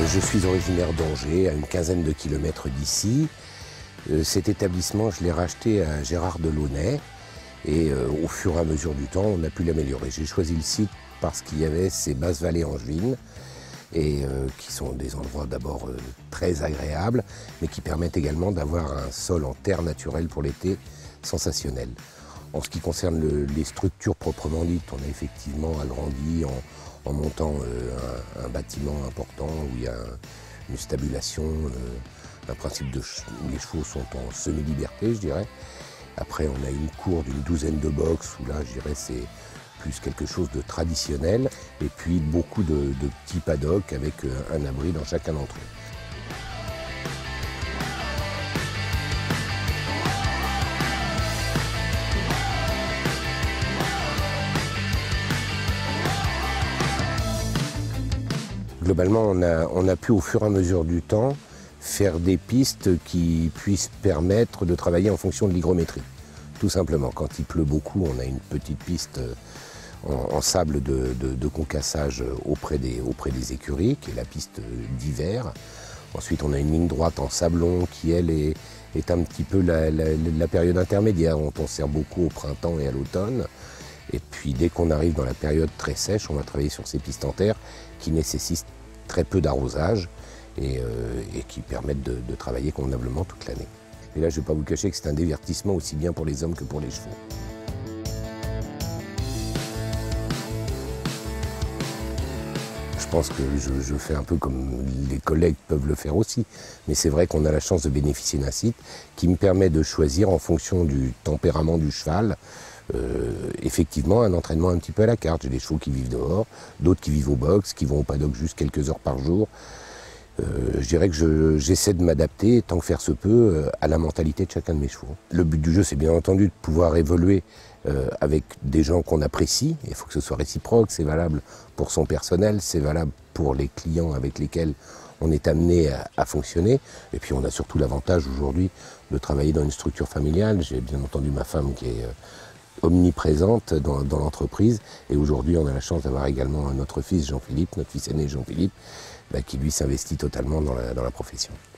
Je suis originaire d'Angers, à une quinzaine de kilomètres d'ici. Cet établissement, je l'ai racheté à Gérard Delaunay et au fur et à mesure du temps, on a pu l'améliorer. J'ai choisi le site parce qu'il y avait ces basses vallées angevines et qui sont des endroits d'abord très agréables, mais qui permettent également d'avoir un sol en terre naturelle pour l'été sensationnel. En ce qui concerne les structures proprement dites, on a effectivement agrandi en montant un bâtiment important où il y a une stabulation, un principe où les chevaux sont en semi-liberté, je dirais. Après, on a une cour d'une douzaine de box où là, je dirais, c'est plus quelque chose de traditionnel. Et puis, beaucoup de petits paddocks avec un abri dans chacun d'entre eux. Globalement, on a pu, au fur et à mesure du temps, faire des pistes qui puissent permettre de travailler en fonction de l'hygrométrie. Tout simplement, quand il pleut beaucoup, on a une petite piste en sable de concassage auprès des écuries, qui est la piste d'hiver. Ensuite, on a une ligne droite en sablon qui, elle, est un petit peu la période intermédiaire, dont on sert beaucoup au printemps et à l'automne. Et puis, dès qu'on arrive dans la période très sèche, on va travailler sur ces pistes en terre qui nécessitent très peu d'arrosage et qui permettent de travailler convenablement toute l'année. Et là, je ne vais pas vous cacher que c'est un divertissement aussi bien pour les hommes que pour les chevaux. Je pense que je fais un peu comme les collègues peuvent le faire aussi, mais c'est vrai qu'on a la chance de bénéficier d'un site qui me permet de choisir en fonction du tempérament du cheval, effectivement un entraînement un petit peu à la carte. J'ai des chevaux qui vivent dehors, d'autres qui vivent au box, qui vont au paddock juste quelques heures par jour. Je dirais que j'essaie de m'adapter, tant que faire se peut, à la mentalité de chacun de mes chevaux. Le but du jeu, c'est bien entendu de pouvoir évoluer avec des gens qu'on apprécie. Il faut que ce soit réciproque, c'est valable pour son personnel, c'est valable pour les clients avec lesquels on est amené à fonctionner. Et puis on a surtout l'avantage aujourd'hui de travailler dans une structure familiale. J'ai bien entendu ma femme qui est omniprésente dans l'entreprise. Et aujourd'hui, on a la chance d'avoir également notre fils Jean-Philippe, notre fils aîné Jean-Philippe, qui lui s'investit totalement dans la profession.